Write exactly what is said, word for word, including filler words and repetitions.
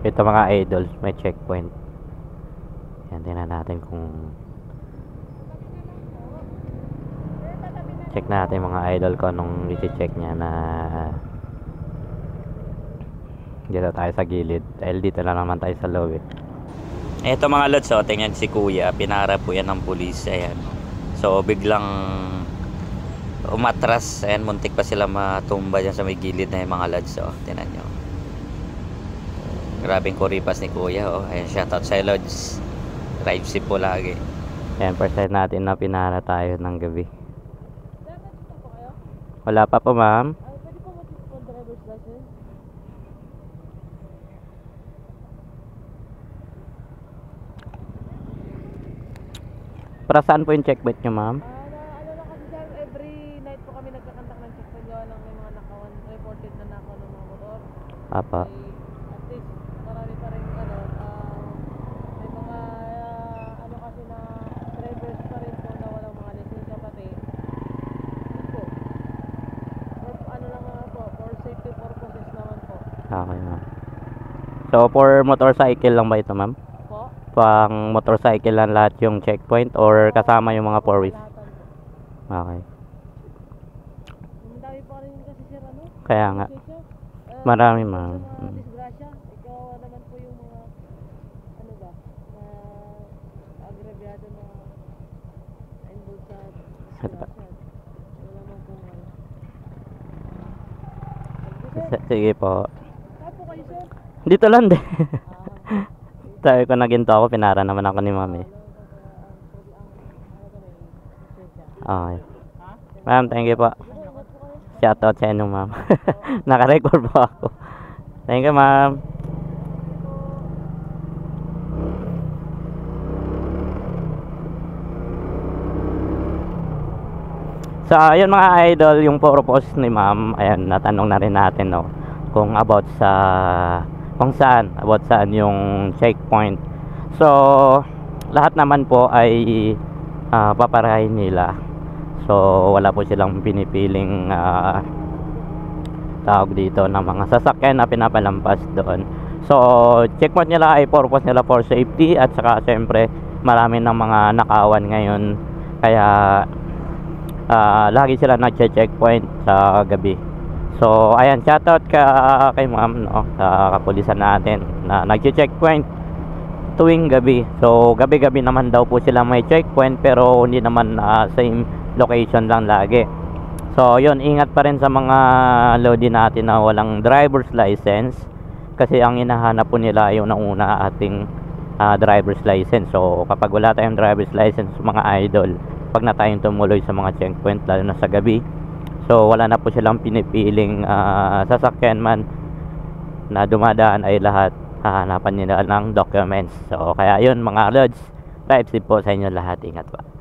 Ito mga idol, may checkpoint. Yan, tingnan natin kung check natin mga idol ko anong i-check niya na dito tayo sa gilid dahil dito na naman tayo sa loob eh. Eto mga lods, oh, tingnan si kuya, pinara po yan ng pulis. Ayan, so biglang umatras, ayan, muntik pa sila matumba dyan sa may gilid na yung mga lods. Oh, tingnan nyo, grabing kuripas ni kuya. Oh, ayan, shoutout sa lods, drive safe po lagi. Ayan, first time natin na pinara tayo ng gabi. Wala pa po ma'am. Ay, pwede po mag-phone driver's license? Para saan po yung checkpoint nyo ma'am? Ah, na, ano lang kasi sir, every night po kami nagkakantak ng checkpoint gawa lang may mga nakawan, reported na nakaw ng mga motor. Apa. Ay, at least, marami pa rin, ano, ah, may mga, ah, ano kasi na drivers pa rin po na walang mga lisensya pati. Yun po. For, ano lang naman po, for safety purposes naman po. Okay ma'am. So for motorcycle lang ba ito ma'am? Po? Pang motorcycle lang lahat yung checkpoint or kasama yung mga four wheels? Kalahatan po. Okay. Ang dami pa rin kasi sir, ano? Kaya nga. Lisensya. Ah, Marami, sa ma'am. mga Mm. disgrasya, ikaw naman po yung mga ano ba, na agrabyado na involved sa disgrasya. Wala naman po ano. Sige, sir. S- Sige po. Saan po kayo, sir? Dito lang din. Ah, Sabi ko na ginto ako, pinara naman ako ni ma'am eh. alam ko sa ang ang ano ba may lisensya. Okay. Ha? Ma'am, thank you po. Sige, ingat po kayo. Shoutout sa inyo ma'am. Naka-record po ako. Thank you ma'am. So ayun mga idol, yung purpose ni ma'am, ayan, natanong na rin natin no, kung about sa kung saan, about saan yung checkpoint. So lahat naman po ay ah, paparahin nila. So wala po silang pinipiling ah, tawag dito ng mga sasakyan na pinapalampas doon. So checkpoint nila ay purpose nila for safety at saka syempre marami ng mga nakawan ngayon, kaya uh, lagi sila nagche-checkpoint sa gabi. So ayan, shoutout ka kay ma'am no, sa kapulisan natin na nagche-checkpoint tuwing gabi. So gabi-gabi naman daw po sila may checkpoint pero hindi naman uh, same location lang lagi. So yun, ingat pa rin sa mga lodi natin na walang driver's license, kasi ang hinahanap po nila yung nauna ating uh, driver's license. So kapag wala tayong driver's license mga idol, pag na tayong tumuloy sa mga checkpoint lalo na sa gabi, so wala na po silang pinipiling uh, sasakyan man na dumadaan ay lahat hahanapan nila ng documents. So kaya yun mga lods, drive safe po sa inyo lahat, ingat pa.